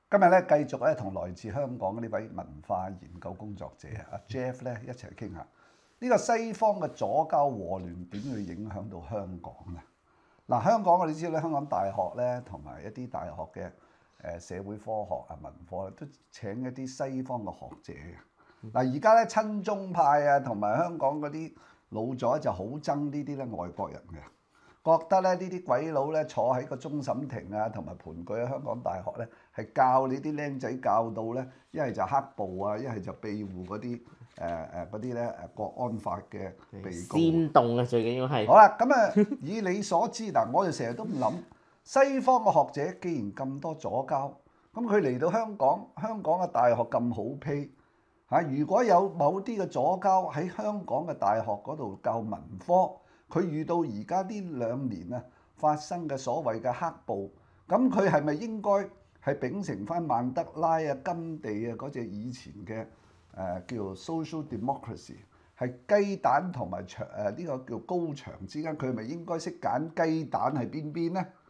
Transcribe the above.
今日咧繼續咧同來自香港呢位文化研究工作者阿 Jeff 咧一齊傾下呢個西方嘅左膠禍亂點去影響到香港啊！嗱，香港我哋知道咧，香港大學咧同埋一啲大學嘅社會科學啊、文科咧，都請一啲西方嘅學者嘅。嗱，而家咧親中派啊同埋香港嗰啲老咗就好憎呢啲咧外國人嘅。覺得咧呢啲鬼佬咧坐喺個終審庭啊，同埋盤踞喺香港大學咧，係教你啲僆仔教到咧，一係就黑暴啊，一係就庇護嗰啲嗰啲咧國安法嘅被告。 煽動啊，最緊要係。 好啦，咁啊以你所知嗱，我哋成日都唔諗西方嘅學者既然咁多左膠，咁佢嚟到香港，香港嘅大學咁好批嚇，如果有某啲嘅左膠喺香港嘅大學嗰度教文科。佢遇到而家呢2年啊發生嘅所謂嘅黑暴，咁佢係咪應該係秉承翻曼德拉啊、甘地啊嗰隻以前嘅叫做 social democracy， 係雞蛋同埋呢個叫高牆之間，佢係咪應該識揀雞蛋係邊邊呢？